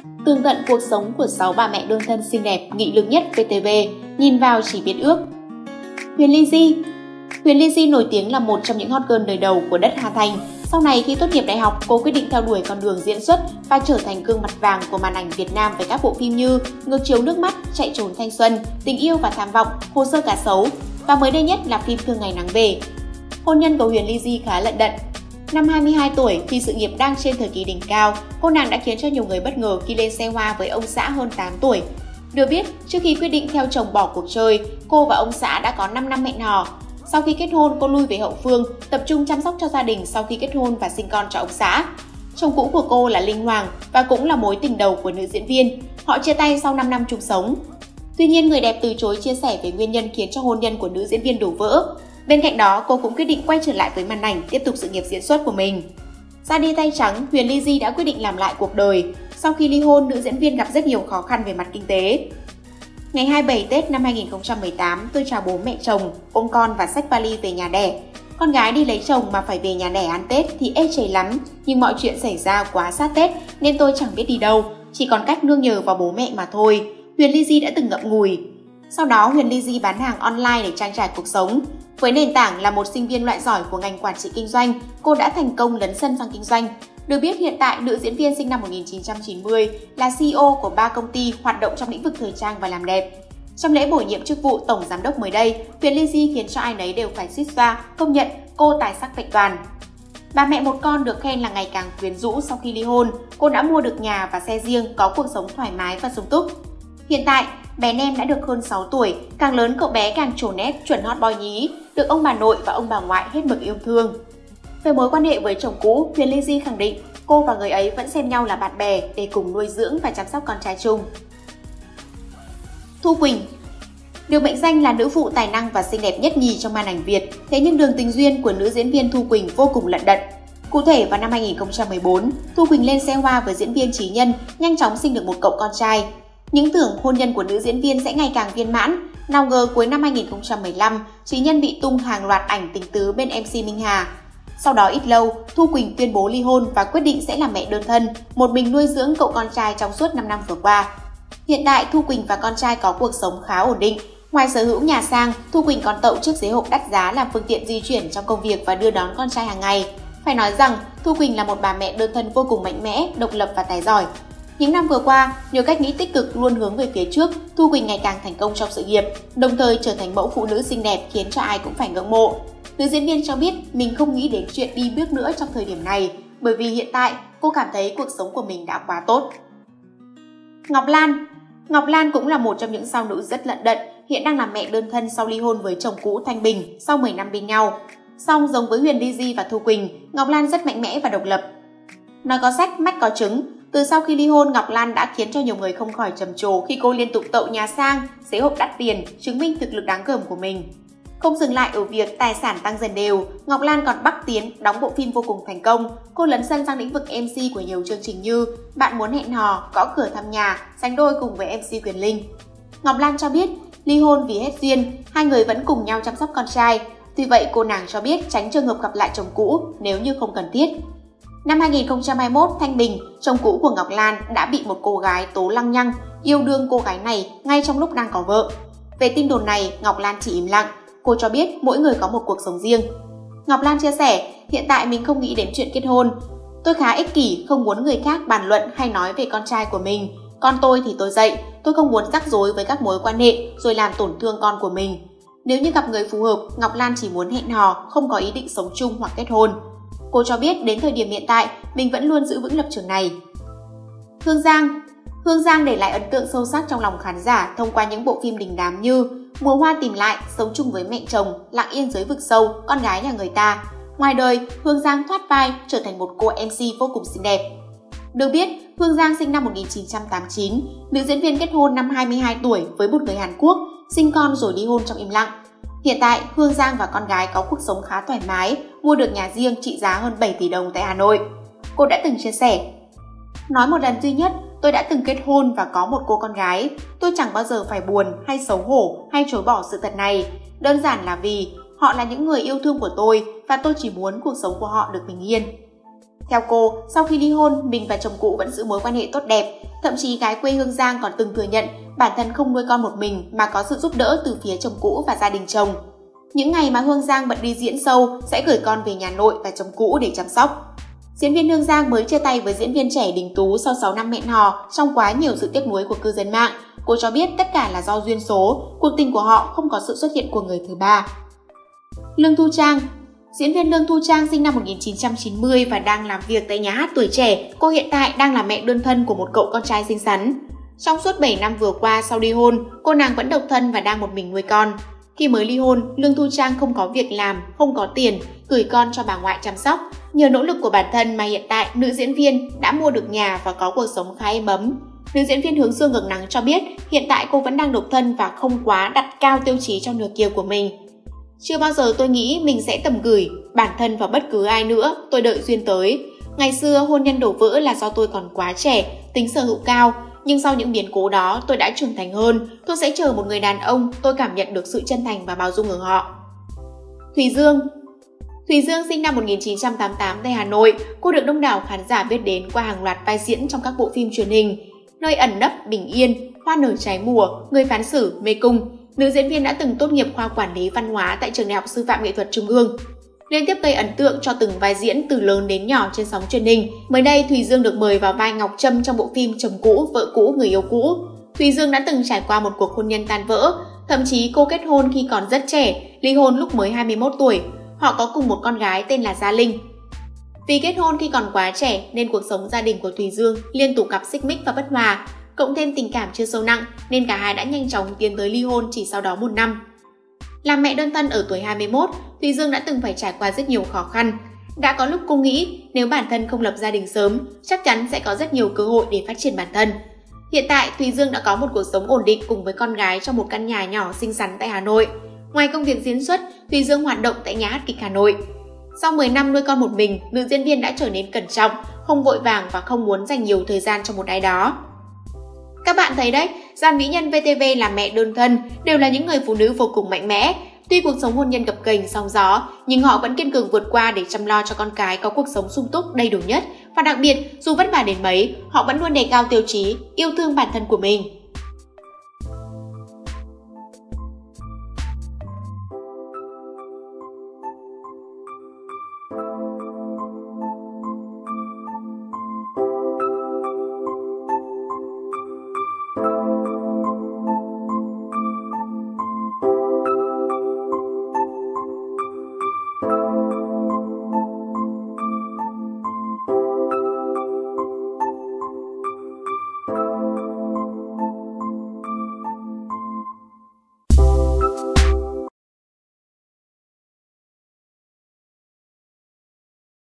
Tường tận cuộc sống của 6 bà mẹ đơn thân xinh đẹp, nghị lực nhất VTV, nhìn vào chỉ biết ước. Huyền Ly Di nổi tiếng là một trong những hot girl đời đầu của đất Hà Thành. Sau này khi tốt nghiệp đại học, cô quyết định theo đuổi con đường diễn xuất và trở thành gương mặt vàng của màn ảnh Việt Nam với các bộ phim như Ngược chiều nước mắt, Chạy trốn thanh xuân, Tình yêu và tham vọng, Hồ sơ cá sấu và mới đây nhất là phim Thương ngày nắng về. Hôn nhân của Huyền Ly Di khá lận đận. Năm 22 tuổi, khi sự nghiệp đang trên thời kỳ đỉnh cao, cô nàng đã khiến cho nhiều người bất ngờ khi lên xe hoa với ông xã hơn 8 tuổi. Được biết, trước khi quyết định theo chồng bỏ cuộc chơi, cô và ông xã đã có 5 năm hẹn hò. Sau khi kết hôn, cô lui về hậu phương, tập trung chăm sóc cho gia đình sau khi kết hôn và sinh con cho ông xã. Chồng cũ của cô là Linh Hoàng và cũng là mối tình đầu của nữ diễn viên. Họ chia tay sau 5 năm chung sống. Tuy nhiên, người đẹp từ chối chia sẻ về nguyên nhân khiến cho hôn nhân của nữ diễn viên đổ vỡ. Bên cạnh đó, cô cũng quyết định quay trở lại với màn ảnh, tiếp tục sự nghiệp diễn xuất của mình. Ra đi tay trắng, Huyền Ly Di đã quyết định làm lại cuộc đời. Sau khi ly hôn, nữ diễn viên gặp rất nhiều khó khăn về mặt kinh tế. Ngày 27 Tết năm 2018, tôi chào bố mẹ chồng, ôm con và xách vali về nhà đẻ. Con gái đi lấy chồng mà phải về nhà đẻ ăn Tết thì ê chề lắm, nhưng mọi chuyện xảy ra quá sát Tết nên tôi chẳng biết đi đâu, chỉ còn cách nương nhờ vào bố mẹ mà thôi. Huyền Ly Di đã từng ngậm ngùi. Sau đó, Huyền Ly Di bán hàng online để trang trải cuộc sống. Với nền tảng là một sinh viên loại giỏi của ngành quản trị kinh doanh, cô đã thành công lấn sân sang kinh doanh. Được biết hiện tại, nữ diễn viên sinh năm 1990 là CEO của 3 công ty hoạt động trong lĩnh vực thời trang và làm đẹp. Trong lễ bổ nhiệm chức vụ tổng giám đốc mới đây, Huyền Ly Di khiến cho ai nấy đều phải suýt xoa công nhận cô tài sắc vẹn toàn. Bà mẹ một con được khen là ngày càng quyến rũ sau khi ly hôn. Cô đã mua được nhà và xe riêng, có cuộc sống thoải mái và sung túc. Hiện tại, bé Nem đã được hơn 6 tuổi, càng lớn cậu bé càng trổ nét chuẩn hot boy nhí, được ông bà nội và ông bà ngoại hết mực yêu thương. Về mối quan hệ với chồng cũ, Huyền Ly Di khẳng định cô và người ấy vẫn xem nhau là bạn bè để cùng nuôi dưỡng và chăm sóc con trai chung. Thu Quỳnh được mệnh danh là nữ phụ tài năng và xinh đẹp nhất nhì trong màn ảnh Việt, thế nhưng đường tình duyên của nữ diễn viên Thu Quỳnh vô cùng lận đận. Cụ thể, vào năm 2014, Thu Quỳnh lên xe hoa với diễn viên Chí Nhân, nhanh chóng sinh được một cậu con trai. Những tưởng hôn nhân của nữ diễn viên sẽ ngày càng viên mãn, nào ngờ cuối năm 2015, Chí Nhân bị tung hàng loạt ảnh tình tứ bên MC Minh Hà. Sau đó ít lâu, Thu Quỳnh tuyên bố ly hôn và quyết định sẽ làm mẹ đơn thân, một mình nuôi dưỡng cậu con trai trong suốt 5 năm vừa qua. Hiện tại, Thu Quỳnh và con trai có cuộc sống khá ổn định. Ngoài sở hữu nhà sang, Thu Quỳnh còn tậu chiếc ghế hộp đắt giá làm phương tiện di chuyển trong công việc và đưa đón con trai hàng ngày. Phải nói rằng, Thu Quỳnh là một bà mẹ đơn thân vô cùng mạnh mẽ, độc lập và tài giỏi. Những năm vừa qua, nhờ cách nghĩ tích cực luôn hướng về phía trước, Thu Quỳnh ngày càng thành công trong sự nghiệp, đồng thời trở thành mẫu phụ nữ xinh đẹp khiến cho ai cũng phải ngưỡng mộ. Nữ diễn viên cho biết mình không nghĩ đến chuyện đi bước nữa trong thời điểm này, bởi vì hiện tại cô cảm thấy cuộc sống của mình đã quá tốt. Ngọc Lan cũng là một trong những sao nữ rất lận đận, hiện đang làm mẹ đơn thân sau ly hôn với chồng cũ Thanh Bình sau 10 năm bên nhau. Song giống với Huyền Ly Di và Thu Quỳnh, Ngọc Lan rất mạnh mẽ và độc lập. Nói có sách, mách có chứng. Từ sau khi ly hôn, Ngọc Lan đã khiến cho nhiều người không khỏi trầm trồ khi cô liên tục tậu nhà sang, ghế hộp đắt tiền, chứng minh thực lực đáng gờm của mình. Không dừng lại ở việc tài sản tăng dần đều, Ngọc Lan còn bắt tiến đóng bộ phim vô cùng thành công. Cô lấn sân sang lĩnh vực MC của nhiều chương trình như Bạn muốn hẹn hò, Gõ cửa thăm nhà, sánh đôi cùng với MC Quyền Linh. Ngọc Lan cho biết, ly hôn vì hết duyên, hai người vẫn cùng nhau chăm sóc con trai. Tuy vậy, cô nàng cho biết tránh trường hợp gặp lại chồng cũ nếu như không cần thiết. Năm 2021, Thanh Bình, chồng cũ của Ngọc Lan, đã bị một cô gái tố lăng nhăng, yêu đương cô gái này ngay trong lúc đang có vợ. Về tin đồn này, Ngọc Lan chỉ im lặng. Cô cho biết mỗi người có một cuộc sống riêng. Ngọc Lan chia sẻ, hiện tại mình không nghĩ đến chuyện kết hôn. Tôi khá ích kỷ, không muốn người khác bàn luận hay nói về con trai của mình. Con tôi thì tôi dạy, tôi không muốn rắc rối với các mối quan hệ rồi làm tổn thương con của mình. Nếu như gặp người phù hợp, Ngọc Lan chỉ muốn hẹn hò, không có ý định sống chung hoặc kết hôn. Cô cho biết đến thời điểm hiện tại, mình vẫn luôn giữ vững lập trường này. Hương Giang để lại ấn tượng sâu sắc trong lòng khán giả thông qua những bộ phim đình đám như Mùa hoa tìm lại, Sống chung với mẹ chồng, Lặng yên dưới vực sâu, Con gái nhà người ta. Ngoài đời, Hương Giang thoát vai trở thành một cô MC vô cùng xinh đẹp. Được biết, Hương Giang sinh năm 1989, nữ diễn viên kết hôn năm 22 tuổi với một người Hàn Quốc, sinh con rồi ly hôn trong im lặng. Hiện tại, Hương Giang và con gái có cuộc sống khá thoải mái, mua được nhà riêng trị giá hơn 7 tỷ đồng tại Hà Nội. Cô đã từng chia sẻ, nói một lần duy nhất, tôi đã từng kết hôn và có một cô con gái. Tôi chẳng bao giờ phải buồn hay xấu hổ hay chối bỏ sự thật này. Đơn giản là vì họ là những người yêu thương của tôi và tôi chỉ muốn cuộc sống của họ được bình yên. Theo cô, sau khi ly hôn, mình và chồng cũ vẫn giữ mối quan hệ tốt đẹp. Thậm chí gái quê Hương Giang còn từng thừa nhận bản thân không nuôi con một mình mà có sự giúp đỡ từ phía chồng cũ và gia đình chồng. Những ngày mà Hương Giang bận đi diễn show sẽ gửi con về nhà nội và chồng cũ để chăm sóc. Diễn viên Hương Giang mới chia tay với diễn viên trẻ Đình Tú sau 6 năm hẹn hò trong quá nhiều sự tiếc nuối của cư dân mạng. Cô cho biết tất cả là do duyên số, cuộc tình của họ không có sự xuất hiện của người thứ ba. Lương Thu Trang. Diễn viên Lương Thu Trang sinh năm 1990 và đang làm việc tại nhà hát Tuổi Trẻ. Cô hiện tại đang là mẹ đơn thân của một cậu con trai xinh xắn. Trong suốt 7 năm vừa qua sau ly hôn, cô nàng vẫn độc thân và đang một mình nuôi con. Khi mới ly hôn, Lương Thu Trang không có việc làm, không có tiền, gửi con cho bà ngoại chăm sóc. Nhờ nỗ lực của bản thân mà hiện tại nữ diễn viên đã mua được nhà và có cuộc sống khá êm ấm. Nữ diễn viên Hướng Dương Ngược Nắng cho biết hiện tại cô vẫn đang độc thân và không quá đặt cao tiêu chí cho nửa kia của mình. Chưa bao giờ tôi nghĩ mình sẽ tầm gửi bản thân vào bất cứ ai nữa, tôi đợi duyên tới. Ngày xưa hôn nhân đổ vỡ là do tôi còn quá trẻ, tính sở hữu cao. Nhưng sau những biến cố đó tôi đã trưởng thành hơn, tôi sẽ chờ một người đàn ông tôi cảm nhận được sự chân thành và bao dung ở họ. Thùy Dương. Thùy Dương sinh năm 1988 tại Hà Nội, cô được đông đảo khán giả biết đến qua hàng loạt vai diễn trong các bộ phim truyền hình Nơi ẩn nấp bình yên, Hoa nở trái mùa, Người phán xử, Mê cung. Nữ diễn viên đã từng tốt nghiệp khoa quản lý văn hóa tại Trường Đại học Sư phạm Nghệ thuật Trung ương. Liên tiếp gây ấn tượng cho từng vai diễn từ lớn đến nhỏ trên sóng truyền hình. Mới đây, Thùy Dương được mời vào vai Ngọc Trâm trong bộ phim Chồng cũ, vợ cũ, người yêu cũ. Thùy Dương đã từng trải qua một cuộc hôn nhân tan vỡ. Thậm chí cô kết hôn khi còn rất trẻ, ly hôn lúc mới 21 tuổi. Họ có cùng một con gái tên là Gia Linh. Vì kết hôn khi còn quá trẻ nên cuộc sống gia đình của Thùy Dương liên tục gặp xích mích và bất hòa. Cộng thêm tình cảm chưa sâu nặng nên cả hai đã nhanh chóng tiến tới ly hôn chỉ sau đó 1 năm. Làm mẹ đơn thân ở tuổi 21, Thùy Dương đã từng phải trải qua rất nhiều khó khăn. Đã có lúc cô nghĩ nếu bản thân không lập gia đình sớm, chắc chắn sẽ có rất nhiều cơ hội để phát triển bản thân. Hiện tại, Thùy Dương đã có một cuộc sống ổn định cùng với con gái trong một căn nhà nhỏ xinh xắn tại Hà Nội. Ngoài công việc diễn xuất, Thùy Dương hoạt động tại nhà hát kịch Hà Nội. Sau 10 năm nuôi con một mình, nữ diễn viên đã trở nên cẩn trọng, không vội vàng và không muốn dành nhiều thời gian cho một ai đó. Các bạn thấy đấy, dàn mỹ nhân VTV làm mẹ đơn thân đều là những người phụ nữ vô cùng mạnh mẽ. Tuy cuộc sống hôn nhân gập ghềnh sóng gió, nhưng họ vẫn kiên cường vượt qua để chăm lo cho con cái có cuộc sống sung túc đầy đủ nhất. Và đặc biệt, dù vất vả đến mấy, họ vẫn luôn đề cao tiêu chí, yêu thương bản thân của mình.